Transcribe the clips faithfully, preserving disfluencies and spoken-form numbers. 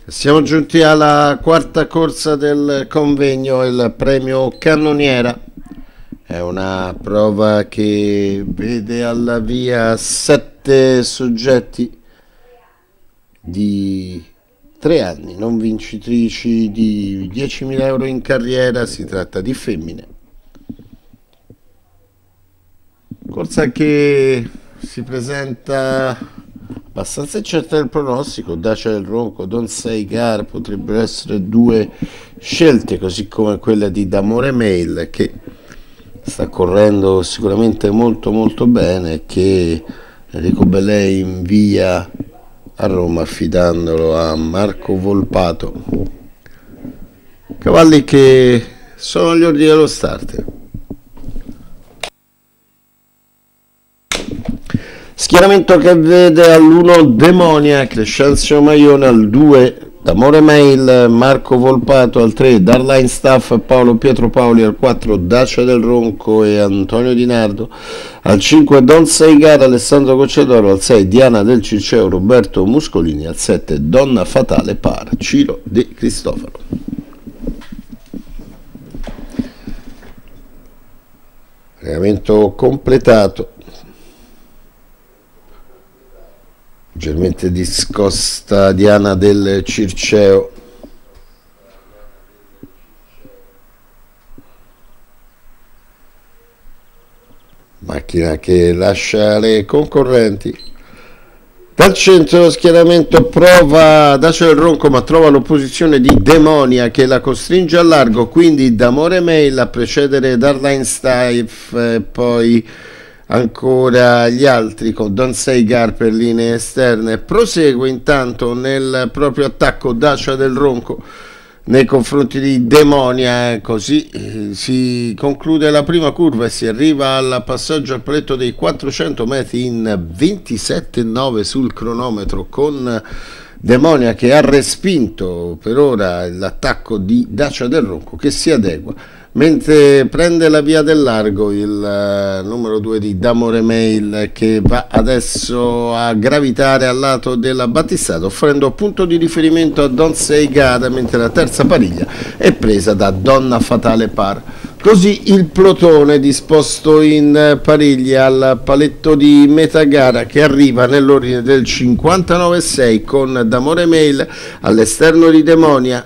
Siamo giunti alla quarta corsa del convegno, il premio Cannoniera. È una prova che vede alla via sette soggetti di tre anni, non vincitrici di diecimila euro in carriera. Si tratta di femmine. Corsa che si presenta abbastanza incerta del pronostico. Dacia del Ronco, Don't Say Gar potrebbero essere due scelte, così come quella di D'Amore Mail, che sta correndo sicuramente molto molto bene, che Enrico Bellei invia a Roma affidandolo a Marco Volpato. Cavalli che sono agli ordini dello starter. Schieramento che vede all'uno Demonia, Crescenzio Maione, al due D'Amore Mail, Marco Volpato, al tre Darline Staff, Paolo Pietro Paoli, al quattro Dacia del Ronco e Antonio Di Nardo, al cinque Don't Say Gar, Alessandro Gocciadoro, al sei Diana del Circeo, Roberto Muscolini, al sette Donna Fatale Par, Ciro De Cristofaro. Regolamento completato. Leggermente discosta Diana del Circeo. Macchina che lascia le concorrenti. Dal centro schieramento prova Dacia del Ronco, ma trova l'opposizione di Demonia che la costringe al largo, quindi D'Amore Mail a precedere Darline Staff e poi ancora gli altri con Don't Say Gar per linee esterne. Prosegue intanto nel proprio attacco Dacia del Ronco nei confronti di Demonia, così eh, si conclude la prima curva e si arriva al passaggio al paletto dei quattrocento metri in ventisette nove sul cronometro, con Demonia che ha respinto per ora l'attacco di Dacia del Ronco, che si adegua, mentre prende la via del largo il uh, numero due di D'Amore Mail, che va adesso a gravitare al lato della battistrada, offrendo punto di riferimento a Don't Say Gar, mentre la terza pariglia è presa da Donna Fatale Par. Così il plotone disposto in pariglia al paletto di metà gara, che arriva nell'ordine del cinquantanove sei con D'Amore Mail all'esterno di Demonia,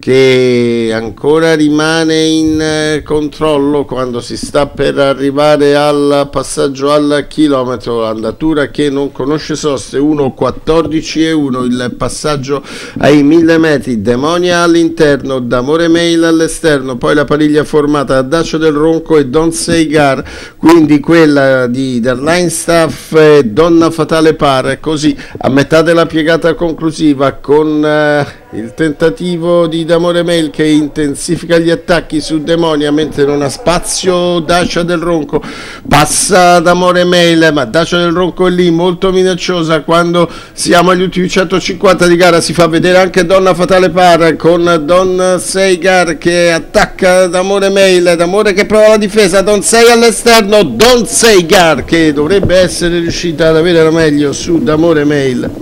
che ancora rimane in controllo quando si sta per arrivare al passaggio al chilometro, andatura che non conosce soste, uno quattordici e uno il passaggio ai mille metri. Demonia all'interno, D'Amore Mail all'esterno, poi la pariglia formata da Dacia del Ronco e Don't Say Gar, quindi quella di Darline Staff e Donna Fatale Par. Così a metà della piegata conclusiva, con eh, il tentativo di D'Amore Mail che intensifica gli attacchi su Demonia, mentre non ha spazio Dacia del Ronco, passa D'Amore Mail, ma Dacia del Ronco è lì molto minacciosa. Quando siamo agli ultimi centocinquanta di gara si fa vedere anche Donna Fatale Par, con Don't Say Gar che attacca D'Amore Mail, D'Amore che prova la difesa, Don't Say all'esterno, Don't Say Gar che dovrebbe essere riuscita ad avere la meglio su D'Amore Mail.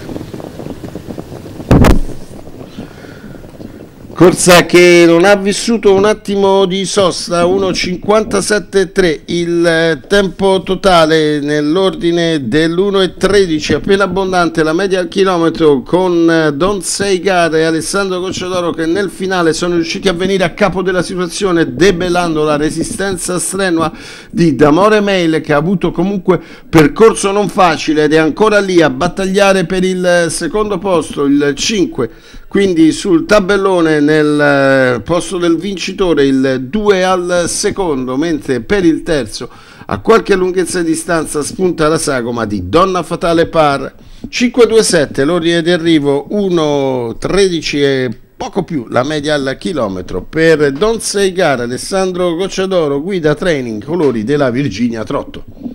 Corsa che non ha vissuto un attimo di sosta, uno cinquantasette tre il tempo totale nell'ordine dell'uno tredici, appena abbondante la media al chilometro, con Don't Say Gar e Alessandro Gocciadoro che nel finale sono riusciti a venire a capo della situazione, debellando la resistenza strenua di D'Amore Mail, che ha avuto comunque percorso non facile ed è ancora lì a battagliare per il secondo posto, il cinque. Quindi sul tabellone nel posto del vincitore il due al secondo, mentre per il terzo a qualche lunghezza di distanza spunta la sagoma di Donna Fatale Par. cinque due sette l'ordine di arrivo, uno tredici e poco più la media al chilometro per Don't Say Gar. Alessandro Gocciadoro, guida training colori della Virginia Trotto.